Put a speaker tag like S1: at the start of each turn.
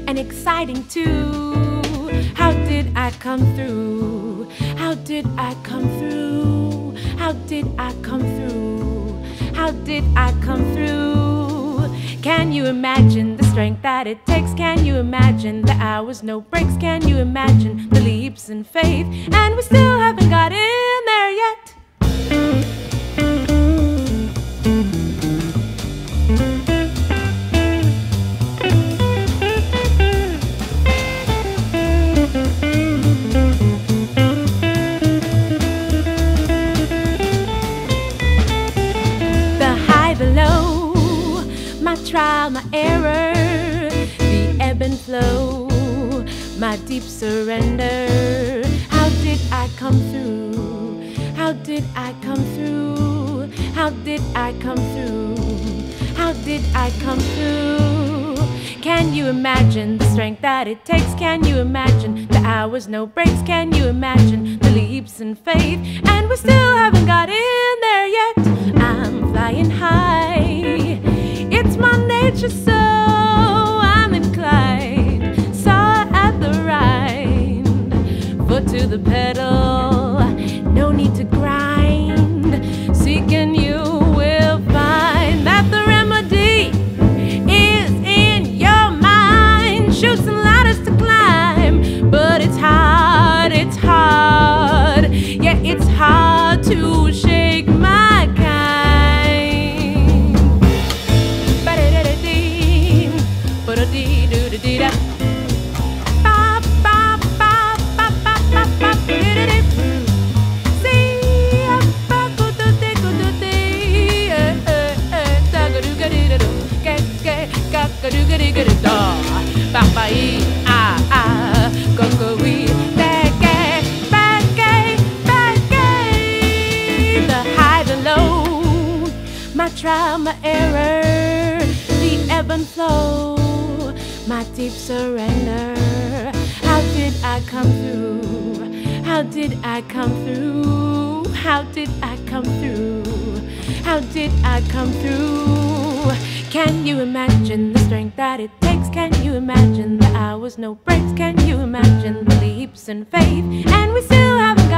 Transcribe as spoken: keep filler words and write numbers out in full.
S1: and exciting too. How did I come through? How did I come through? How did I come through? How did I come through? Can you imagine the strength that it takes? Can you imagine the hours, no breaks? Can you imagine the leaps in faith? And we still haven't got in there yet. My trial, my error, the ebb and flow, my deep surrender. How did I come through? How did I come through? How did I come through? How did I come through? Can you imagine the strength that it takes? Can you imagine the hours, no breaks? Can you imagine the leaps in faith? And we still haven't got in there yet. I'm flying high. It's my nature, so I'm inclined. Saw at the rind, foot to the pedal, no need to grind. Seeking you will find that the remedy is in your mind. Chutes and ladders to climb, but it's hard, it's hard. Yeah, it's hard to shake my kind. The high, the low, my trial, my error, the ebb and flow, my deep surrender. How did I come through? How did I come through? How did I come through? How did I come through? Can you imagine the strength that it takes? Can you imagine the hours, no breaks? Can you imagine the leaps in faith? And we still haven't got